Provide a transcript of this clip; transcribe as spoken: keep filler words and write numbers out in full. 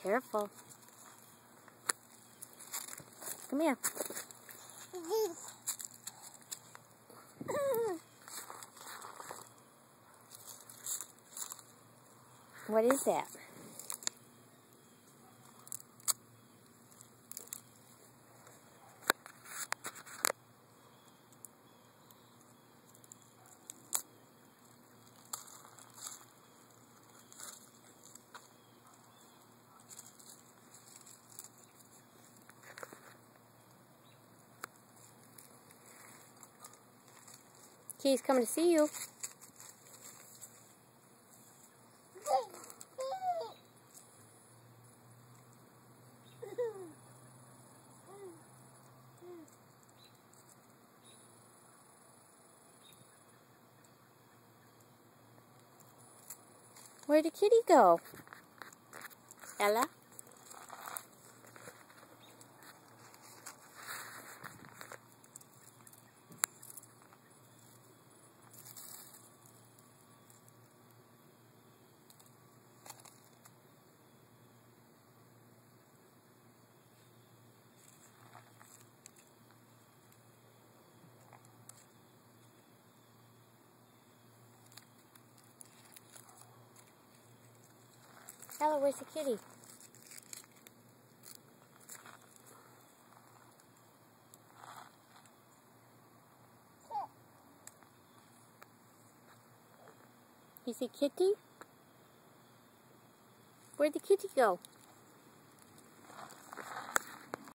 Careful. Come here. What is that? He's coming to see you. Where'd the kitty go? Ella? Ella, where's the kitty? You see kitty? Where'd the kitty go?